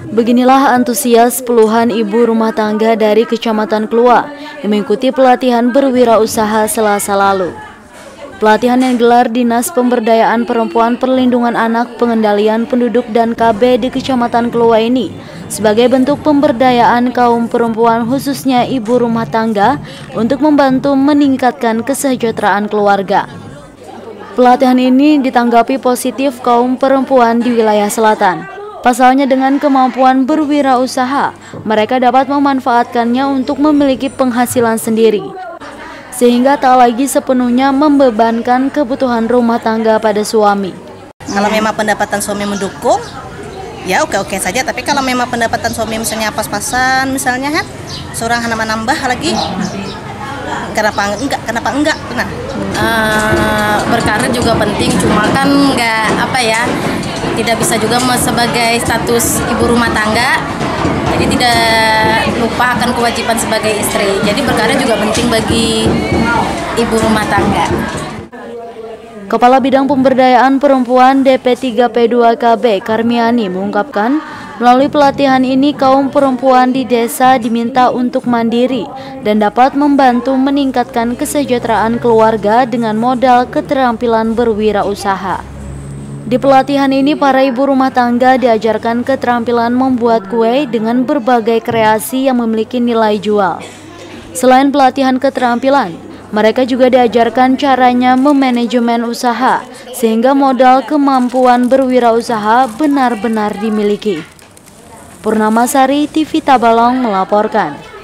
Beginilah antusias puluhan ibu rumah tangga dari Kecamatan Kluwa yang mengikuti pelatihan berwirausaha Selasa lalu. Pelatihan yang digelar Dinas Pemberdayaan Perempuan Perlindungan Anak Pengendalian Penduduk dan KB di Kecamatan Kluwa ini sebagai bentuk pemberdayaan kaum perempuan khususnya ibu rumah tangga untuk membantu meningkatkan kesejahteraan keluarga. Pelatihan ini ditanggapi positif kaum perempuan di wilayah selatan. Pasalnya dengan kemampuan berwirausaha, mereka dapat memanfaatkannya untuk memiliki penghasilan sendiri, sehingga tak lagi sepenuhnya membebankan kebutuhan rumah tangga pada suami. Kalau memang pendapatan suami mendukung, ya oke-oke saja. Tapi kalau memang pendapatan suami misalnya pas-pasan, misalnya kan, seorang nambah lagi, kenapa enggak? Nah. Berkarir juga penting, cuma kan tidak bisa juga sebagai status ibu rumah tangga, jadi tidak lupa akan kewajiban sebagai istri. Jadi berkarir juga penting bagi ibu rumah tangga. Kepala Bidang Pemberdayaan Perempuan DP3P2KB Karmiani mengungkapkan, melalui pelatihan ini kaum perempuan di desa diminta untuk mandiri dan dapat membantu meningkatkan kesejahteraan keluarga dengan modal keterampilan berwirausaha. Di pelatihan ini para ibu rumah tangga diajarkan keterampilan membuat kue dengan berbagai kreasi yang memiliki nilai jual. Selain pelatihan keterampilan, mereka juga diajarkan caranya memanajemen usaha sehingga modal kemampuan berwirausaha benar-benar dimiliki. Purnamasari TV Tabalong melaporkan.